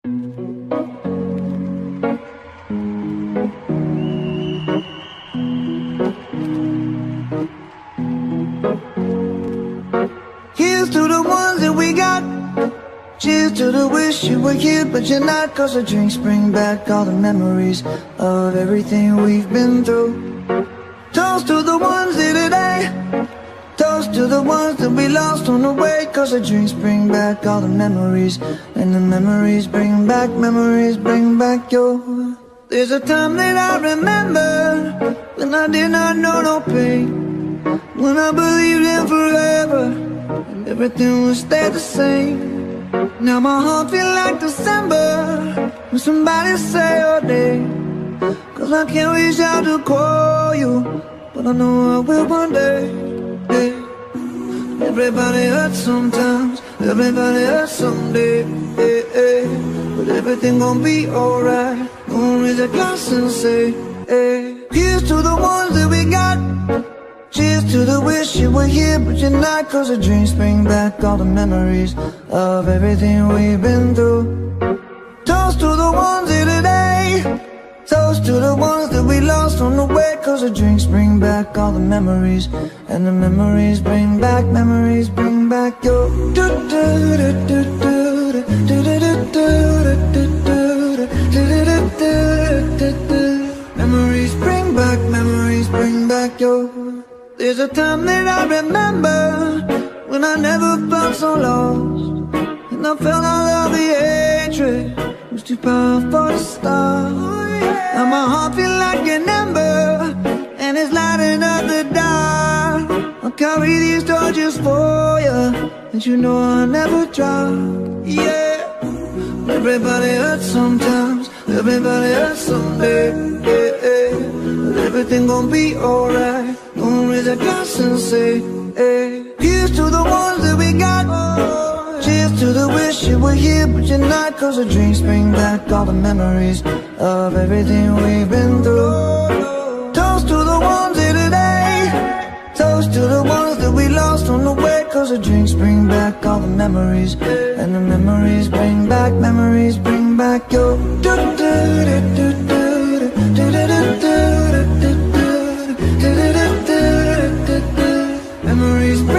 Here's to the ones that we got. Cheers to the wish you were here but you're not. Cause the drinks bring back all the memories of everything we've been through. Toast to the ones here today. Toast to the ones that we lost on the way. Cause the drinks bring back all the memories. And the memories bring back your. There's a time that I remember when I did not know no pain, when I believed in forever and everything would stay the same. Now my heart feel like December when somebody say your name. Cause I can't reach out to call you, but I know I will one day. Hey. Everybody hurts sometimes, everybody hurts someday. Hey, hey. But everything gon' be alright. Gonna raise a glass and say, hey. Here's to the ones that we got. Cheers to the wish you were here but you're not. Cause the dreams bring back all the memories of everything we've been through. Toast to the ones here today. Toast to the ones that we lost on the way. Cause the drinks bring back all the memories. And the memories bring back your. Memories bring back your. There's a time that I remember when I never felt so lost, and I felt all of the hatred was too powerful to stop. Now my heart feel like an ember and it's lighting up the dark. I'll carry these torches for you, and you know I'll never drop. Yeah. Everybody hurts sometimes, everybody hurts someday. Yeah, yeah. But everything gon' be alright. Gonna raise a glass and say, hey. Here's to the ones that we got. Cheers to the wish you were here but you're not. Cause the drinks bring back all the memories of everything we've been through. Toast to the ones here today. Toast to the ones that we lost on the way. Cause the drinks bring back all the memories. And the memories bring back your. Memories